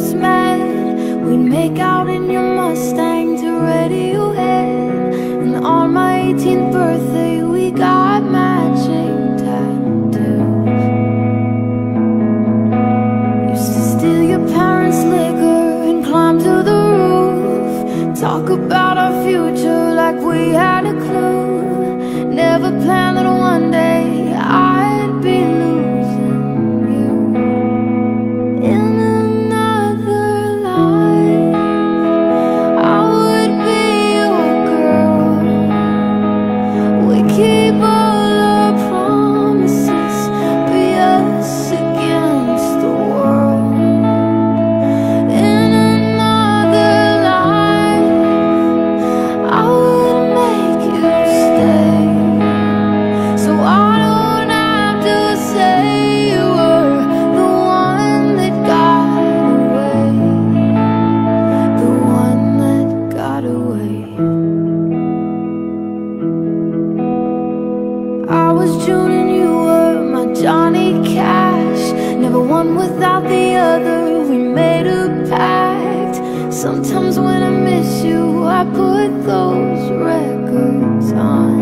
first met, we'd make out in your Mustang to Radiohead. And on my 18th birthday we got matching tattoos. Used to steal your parents' liquor and climb to the roof, talk about our future like we had a clue. Never planned that one day I'd be losing you. In another life, I would be your girl. We keep all our promises, be us against the world. In another life, I would make you stay, so I don't have to say you were the one that got away, the one that got away. I was June and you were my Johnny Cash, never one without the other, we made a pact. Sometimes when I miss you, I put those records on.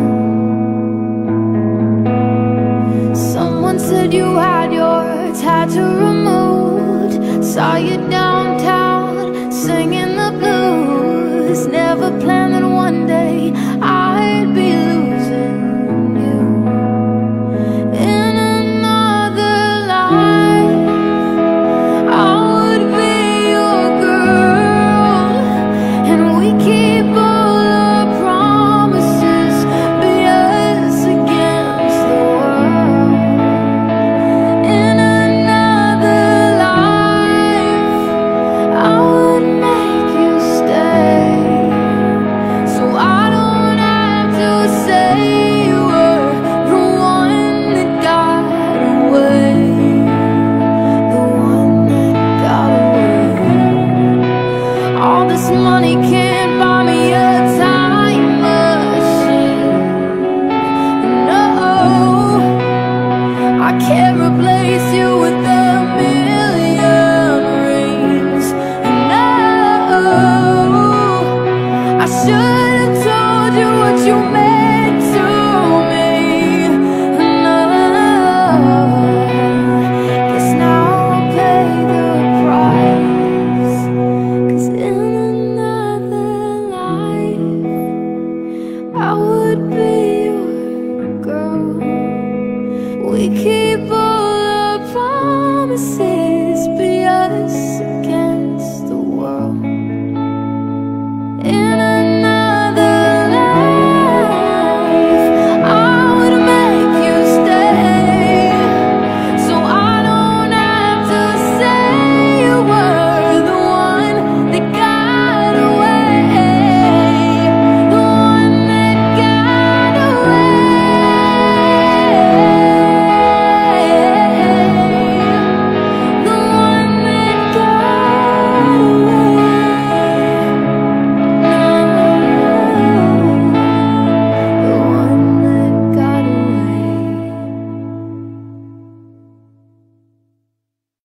Someone said you had your tattoo removed, saw you downtown singing the blues. Never planned that one day I'd be losing you. In another life, I would be your girl, and we keep all our promises, be us against the world. In another life, I would make you stay, so I don't have to say you were the one that got away, the one that got away. All this money can't buy me a time machine. No, I can't replace you with a million rings. No, I should have told you what you meant to me. No, guess now I'll pay the price, 'cause in another life, I would be your girl. We keep all our promises,